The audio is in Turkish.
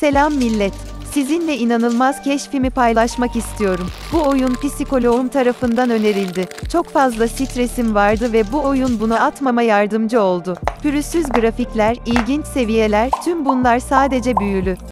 Selam millet. Sizinle inanılmaz keşfimi paylaşmak istiyorum. Bu oyun psikoloğum tarafından önerildi. Çok fazla stresim vardı ve bu oyun bunu atmama yardımcı oldu. Pürüzsüz grafikler, ilginç seviyeler, tüm bunlar sadece büyülü.